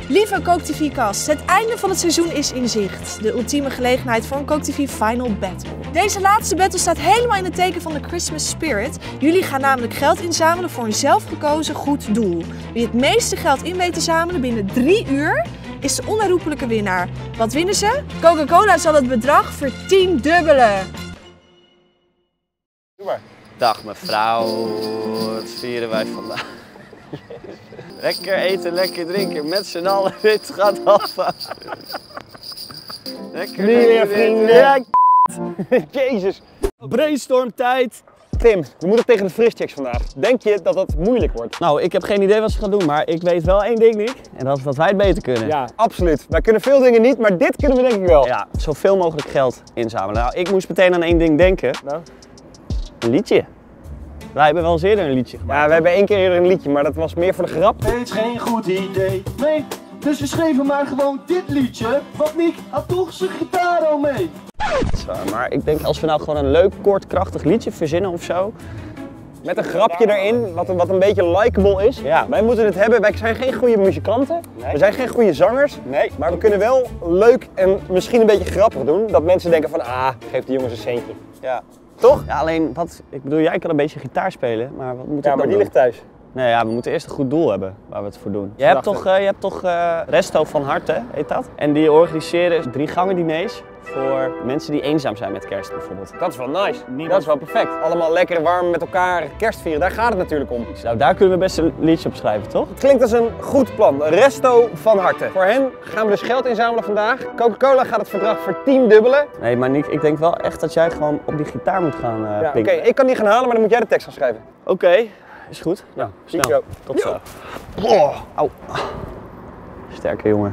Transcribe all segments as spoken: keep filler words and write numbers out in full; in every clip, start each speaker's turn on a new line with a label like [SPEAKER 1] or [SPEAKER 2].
[SPEAKER 1] Lieve Coke T V-cast, het einde van het seizoen is in zicht. De ultieme gelegenheid voor een Coke T V Final Battle. Deze laatste battle staat helemaal in het teken van de Christmas spirit. Jullie gaan namelijk geld inzamelen voor een zelfgekozen goed doel. Wie het meeste geld in weet te zamelen binnen drie uur is de onherroepelijke winnaar. Wat winnen ze? Coca-Cola zal het bedrag vertiendubbelen.
[SPEAKER 2] Doe maar.
[SPEAKER 3] Dag mevrouw, wat vieren wij vandaag? Lekker eten, lekker drinken, met z'n allen, dit gaat af. Lekker
[SPEAKER 2] Meer vrienden. Jezus.
[SPEAKER 3] Brainstormtijd.
[SPEAKER 2] Tim, we moeten tegen de frischchecks vandaag. Denk je dat dat moeilijk wordt?
[SPEAKER 3] Nou, ik heb geen idee wat ze gaan doen, maar ik weet wel één ding, Nick. En dat is dat wij het beter kunnen.
[SPEAKER 2] Ja, absoluut. Wij kunnen veel dingen niet, maar dit kunnen we denk ik wel.
[SPEAKER 3] Ja, zoveel mogelijk geld inzamelen. Nou, ik moest meteen aan één ding denken.
[SPEAKER 2] Nou?
[SPEAKER 3] Een liedje. Wij hebben wel eens eerder een liedje gemaakt.
[SPEAKER 2] Ja, we hebben één keer eerder een liedje, maar dat was meer voor de grap.
[SPEAKER 4] Het is geen goed idee, nee. Dus we schreven maar gewoon dit liedje, want Nick had toch zijn gitaar al mee.
[SPEAKER 3] Zwaar, maar ik denk als we nou gewoon een leuk, kort, krachtig liedje verzinnen of zo.
[SPEAKER 2] Met een grapje erin, wat, wat een beetje likable is.
[SPEAKER 3] Ja.
[SPEAKER 2] Wij moeten het hebben, wij zijn geen goede muzikanten.
[SPEAKER 3] Nee.
[SPEAKER 2] We zijn geen goede zangers.
[SPEAKER 3] Nee.
[SPEAKER 2] Maar we kunnen wel leuk en misschien een beetje grappig doen. Dat mensen denken van, ah, geef die jongens een centje.
[SPEAKER 3] Ja.
[SPEAKER 2] Toch?
[SPEAKER 3] Ja, alleen, wat, ik bedoel, jij kan een beetje gitaar spelen, maar wat moet
[SPEAKER 2] Ja,
[SPEAKER 3] ik
[SPEAKER 2] maar
[SPEAKER 3] dan
[SPEAKER 2] die
[SPEAKER 3] doen?
[SPEAKER 2] ligt thuis.
[SPEAKER 3] Nee, ja, we moeten eerst een goed doel hebben waar we het voor doen. Je hebt toch, uh, je hebt toch uh, Resto van Harte, heet dat? En die organiseren drie gangen diners voor mensen die eenzaam zijn met kerst bijvoorbeeld.
[SPEAKER 2] Dat is wel nice. Dat is wel perfect. Allemaal lekker warm met elkaar kerst vieren, daar gaat het natuurlijk om.
[SPEAKER 3] Nou, daar kunnen we best een liedje op schrijven, toch?
[SPEAKER 2] Het klinkt als een goed plan. Resto van Harte. Voor hen gaan we dus geld inzamelen vandaag. Coca-Cola gaat het verdrag vertiendubbelen.
[SPEAKER 3] Nee, maar Nick, ik denk wel echt dat jij gewoon op die gitaar moet gaan uh,
[SPEAKER 2] Ja, Oké,
[SPEAKER 3] pikken.
[SPEAKER 2] ik kan die gaan halen, maar dan moet jij de tekst gaan schrijven.
[SPEAKER 3] Oké, okay, is goed. Nou,
[SPEAKER 2] zie
[SPEAKER 3] snel.
[SPEAKER 2] ik zo.
[SPEAKER 3] Tot zo. Oh, au. Sterke jongen.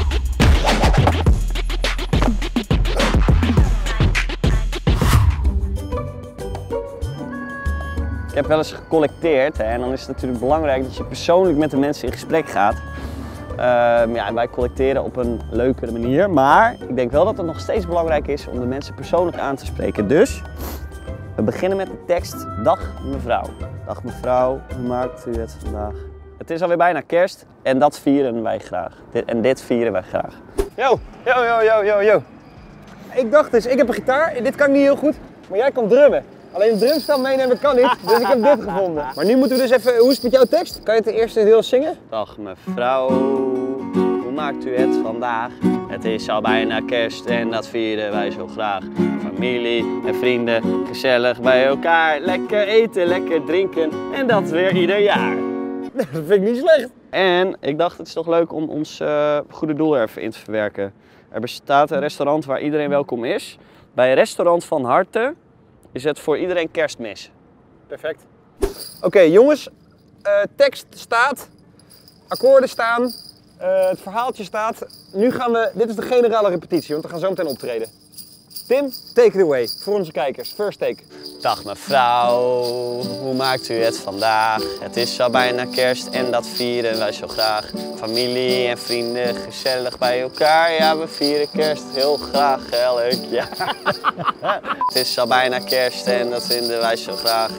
[SPEAKER 3] Ik heb wel eens gecollecteerd hè, en dan is het natuurlijk belangrijk dat je persoonlijk met de mensen in gesprek gaat. Uh, ja, wij collecteren op een leukere manier, maar ik denk wel dat het nog steeds belangrijk is om de mensen persoonlijk aan te spreken. Dus we beginnen met de tekst: Dag mevrouw. Dag mevrouw, hoe maakt u het vandaag? Het is alweer bijna kerst en dat vieren wij graag. Dit, en dit vieren wij graag.
[SPEAKER 2] Yo, yo, yo, yo, yo, yo. Ik dacht dus, ik heb een gitaar, dit kan ik niet heel goed, maar jij kan drummen. Alleen een drumstel meenemen kan niet, dus ik heb dit gevonden. Maar nu moeten we dus even, hoe is het met jouw tekst? Kan je het eerste deel zingen?
[SPEAKER 3] Dag mevrouw, hoe maakt u het vandaag? Het is al bijna kerst en dat vieren wij zo graag. Familie en vrienden, gezellig bij elkaar. Lekker eten, lekker drinken en dat weer ieder jaar.
[SPEAKER 2] Dat vind ik niet slecht.
[SPEAKER 3] En ik dacht, het is toch leuk om ons uh, goede doel er even in te verwerken. Er bestaat een restaurant waar iedereen welkom is. Bij Restaurant van Harte is het voor iedereen kerstmis.
[SPEAKER 2] Perfect. Oké okay, jongens, uh, tekst staat, akkoorden staan, uh, het verhaaltje staat. Nu gaan we, dit is de generale repetitie, want we gaan zo meteen optreden. Tim, take it away voor onze kijkers. First take.
[SPEAKER 3] Dag mevrouw, hoe maakt u het vandaag? Het is al bijna kerst en dat vieren wij zo graag. Familie en vrienden, gezellig bij elkaar. Ja, we vieren kerst heel graag elk jaar. Het is al bijna kerst en dat vinden wij zo graag.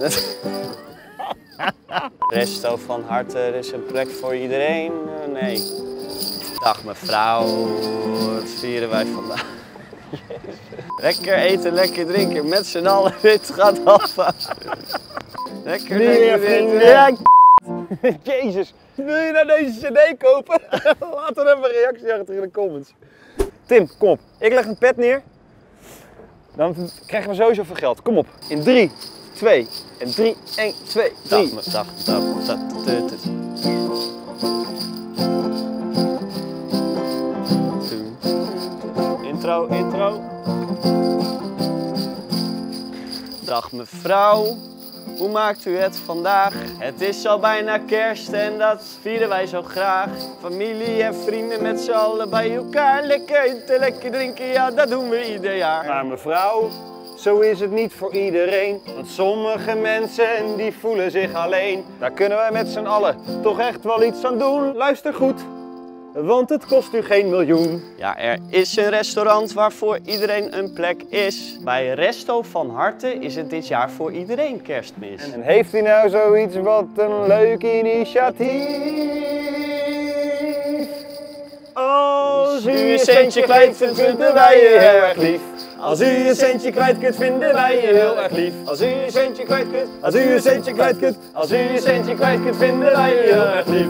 [SPEAKER 3] Resto van Harte, er is een plek voor iedereen. Uh, nee. Dag mevrouw, wat vieren wij vandaag? Lekker eten, lekker drinken, met z'n allen, dit gaat af. Lekker
[SPEAKER 2] Meer
[SPEAKER 3] vrienden.
[SPEAKER 2] Ja, Jezus, wil je nou deze cd kopen? Laat dan even een reactie achter in de comments. Tim, kom op. Ik leg een pet neer. Dan krijgen we sowieso veel geld. Kom op. In drie, twee en drie, één, twee, drie.
[SPEAKER 3] Dag, dag, dag, dag, dag, dag. Intro, intro. Dag mevrouw, hoe maakt u het vandaag? Het is al bijna kerst en dat vieren wij zo graag. Familie en vrienden met z'n allen bij elkaar. Lekker eten, lekker drinken, ja dat doen we ieder jaar.
[SPEAKER 2] Maar mevrouw, zo is het niet voor iedereen. Want sommige mensen die voelen zich alleen. Daar kunnen wij met z'n allen toch echt wel iets aan doen. Luister goed, want het kost u geen miljoen.
[SPEAKER 3] Ja, er is een restaurant waarvoor iedereen een plek is. Bij Resto van Harte is het dit jaar voor iedereen kerstmis.
[SPEAKER 2] En heeft u nou zoiets wat een leuk initiatief? Als u een centje kwijt kunt, vinden wij je heel erg lief. Als u een centje kwijt kunt, vinden wij je heel erg lief. Als u een centje kwijt kunt, als u een centje kwijt kunt, als u een centje kwijt kunt, vinden wij je heel erg lief.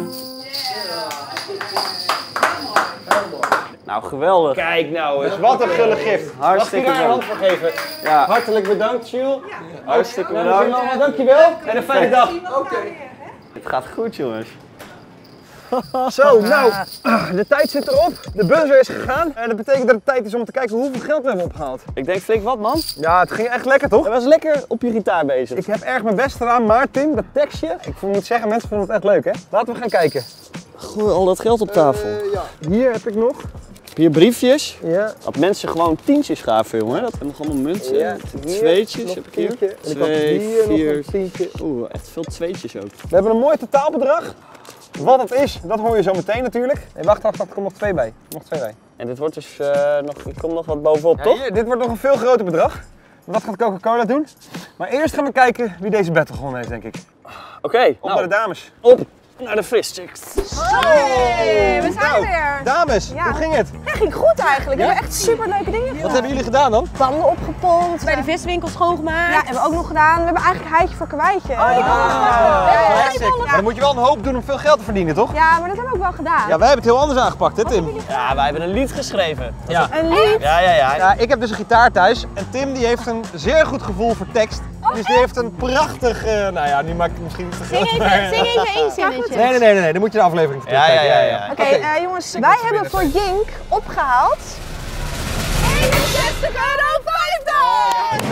[SPEAKER 3] Nou, geweldig.
[SPEAKER 2] Kijk nou eens, wat een gulle gift.
[SPEAKER 3] Hartstikke
[SPEAKER 2] Mag ik daar een hand
[SPEAKER 3] bedankt.
[SPEAKER 2] voor geven?
[SPEAKER 3] Ja,
[SPEAKER 2] Hartelijk bedankt, Jules.
[SPEAKER 3] hartstikke
[SPEAKER 2] Nou,
[SPEAKER 3] bedankt.
[SPEAKER 2] dankjewel en een fijne dag.
[SPEAKER 3] Het gaat goed, jongens.
[SPEAKER 2] Zo, nou, de tijd zit erop. De buzzer is gegaan. En dat betekent dat het tijd is om te kijken hoeveel geld we hebben opgehaald.
[SPEAKER 3] Ik denk flink wat, man.
[SPEAKER 2] Ja, het ging echt lekker, toch?
[SPEAKER 3] Je was lekker op je gitaar bezig.
[SPEAKER 2] Ik heb erg mijn best gedaan, maar Tim, dat tekstje, ik moet zeggen, mensen vonden het echt leuk, hè? Laten we gaan kijken.
[SPEAKER 3] Gooi al dat geld op tafel.
[SPEAKER 2] Hier heb ik nog.
[SPEAKER 3] Hier briefjes.
[SPEAKER 2] Ja.
[SPEAKER 3] Dat mensen gewoon tientjes gaven, jongen. Dat zijn nog allemaal munten.
[SPEAKER 2] Ja, hier
[SPEAKER 3] Tweetjes
[SPEAKER 2] nog
[SPEAKER 3] heb ik hier.
[SPEAKER 2] tientje. En ik had
[SPEAKER 3] Twee,
[SPEAKER 2] hier nog
[SPEAKER 3] vier.
[SPEAKER 2] een tientje.
[SPEAKER 3] Oeh, echt veel tweetjes ook.
[SPEAKER 2] We hebben een mooi totaalbedrag. Wat het is, dat hoor je zo meteen natuurlijk. Nee, wacht, wacht, wacht, er komt nog twee bij. Nog twee bij.
[SPEAKER 3] En dit wordt dus uh, nog, er komt nog wat bovenop,
[SPEAKER 2] Ja,
[SPEAKER 3] toch?
[SPEAKER 2] hier, dit wordt nog een veel groter bedrag. Wat gaat Coca-Cola doen? Maar eerst gaan we kijken wie deze battle gewonnen heeft, denk ik.
[SPEAKER 3] Oké, okay,
[SPEAKER 2] Op
[SPEAKER 3] nou,
[SPEAKER 2] naar de dames.
[SPEAKER 3] op naar de frischchicks.
[SPEAKER 1] Hey, we zijn
[SPEAKER 2] Nou,
[SPEAKER 1] er weer.
[SPEAKER 2] dames,
[SPEAKER 1] Ja.
[SPEAKER 2] hoe ging het?
[SPEAKER 1] Ja, ging goed eigenlijk. We
[SPEAKER 2] Ja?
[SPEAKER 1] hebben echt super leuke dingen gedaan.
[SPEAKER 2] Wat hebben jullie gedaan dan?
[SPEAKER 1] Banden opgepompt.
[SPEAKER 5] Bij de viswinkel schoongemaakt.
[SPEAKER 1] Ja, hebben we ook nog gedaan. We hebben eigenlijk heitje voor kwijtje. Oh, die
[SPEAKER 2] Classic. Maar dan moet je wel een hoop doen om veel geld te verdienen, toch?
[SPEAKER 1] Ja, maar dat hebben we ook wel gedaan.
[SPEAKER 2] Ja, wij hebben het heel anders aangepakt, hè Tim?
[SPEAKER 3] Ja, wij hebben een lied geschreven.
[SPEAKER 2] Ja.
[SPEAKER 1] Een lied.
[SPEAKER 3] Ja, ja, ja.
[SPEAKER 2] Ja, ik heb dus een gitaar thuis en Tim die heeft een zeer goed gevoel voor tekst. Dus die heeft een prachtig, uh, nou ja, nu maak ik het misschien te groot.
[SPEAKER 5] Zing
[SPEAKER 2] maar-
[SPEAKER 5] even, zing even één zinnetje.
[SPEAKER 2] Nee, nee, nee, nee, nee, dan moet je de aflevering
[SPEAKER 3] Ja, ja, ja, ja.
[SPEAKER 1] Oké, eh, jongens, wij hebben voor Jink opgehaald eenenzestig euro vijftig!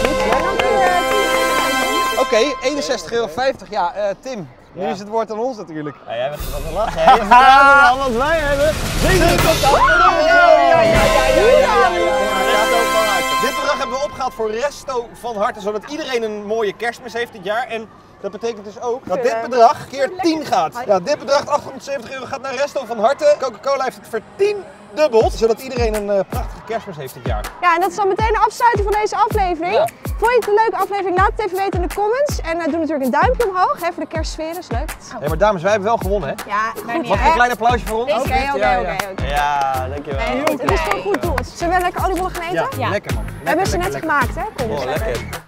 [SPEAKER 2] Oké, eenenzestig euro vijftig. Ja, uh, Tim, nu is het woord aan ons natuurlijk.
[SPEAKER 3] Ja, jij bent wat te lachen, hè? Je vraagt al wat wij hebben.
[SPEAKER 2] Dit bedrag hebben we opgehaald voor Resto van Harte, zodat iedereen een mooie kerstmis heeft dit jaar. En dat betekent dus ook dat dit bedrag keer tien gaat. Ja, dit bedrag, achthonderdzeventig euro, gaat naar Resto van Harte. Coca-Cola heeft het vertiendubbeld, zodat iedereen een uh, prachtige kerstmis heeft dit jaar.
[SPEAKER 1] Ja, en dat is dan meteen de afsluiting van deze aflevering.
[SPEAKER 2] Ja.
[SPEAKER 1] Vond je het een leuke aflevering? Laat het even weten in de comments. En uh, doe natuurlijk een duimpje omhoog, hè, voor de kerstsfeer, is leuk.
[SPEAKER 2] Hé, maar dames, wij hebben wel gewonnen, hè?
[SPEAKER 1] Ja, goed.
[SPEAKER 2] Mag ik een klein applausje voor ons?
[SPEAKER 1] Oké, oké, oké.
[SPEAKER 3] Ja, dankjewel.
[SPEAKER 1] Het is voor een goed doel. Zullen we lekker oliebollen gaan eten?
[SPEAKER 2] Ja, lekker man.
[SPEAKER 1] We hebben ze net gemaakt, hè? Kom eens.
[SPEAKER 3] Oh, lekker.